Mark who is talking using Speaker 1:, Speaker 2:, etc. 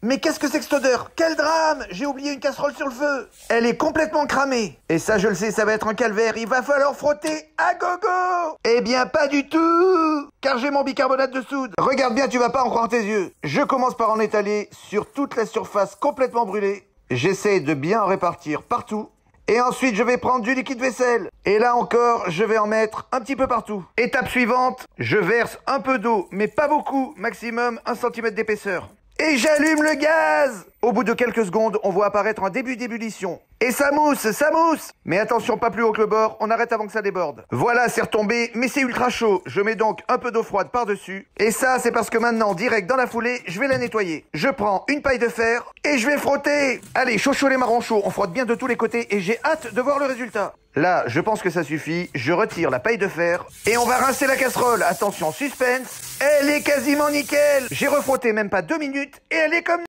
Speaker 1: Mais qu'est-ce que c'est que cette odeur? Quel drame! J'ai oublié une casserole sur le feu. Elle est complètement cramée. Et ça, je le sais, ça va être un calvaire. Il va falloir frotter à gogo! Eh bien, pas du tout! Car j'ai mon bicarbonate de soude. Regarde bien, tu vas pas en croire tes yeux. Je commence par en étaler sur toute la surface complètement brûlée. J'essaie de bien en répartir partout. Et ensuite, je vais prendre du liquide vaisselle. Et là encore, je vais en mettre un petit peu partout. Étape suivante, je verse un peu d'eau, mais pas beaucoup, maximum 1 cm d'épaisseur. Et j'allume le gaz! Au bout de quelques secondes, on voit apparaître un début d'ébullition. Et ça mousse, ça mousse! Mais attention, pas plus haut que le bord, on arrête avant que ça déborde. Voilà, c'est retombé, mais c'est ultra chaud. Je mets donc un peu d'eau froide par-dessus. Et ça, c'est parce que maintenant, direct dans la foulée, je vais la nettoyer. Je prends une paille de fer et je vais frotter. Allez, chaud les marrons chauds, on frotte bien de tous les côtés et j'ai hâte de voir le résultat. Là, je pense que ça suffit. Je retire la paille de fer et on va rincer la casserole. Attention, suspense. Elle est quasiment nickel. J'ai refrotté même pas 2 minutes et elle est comme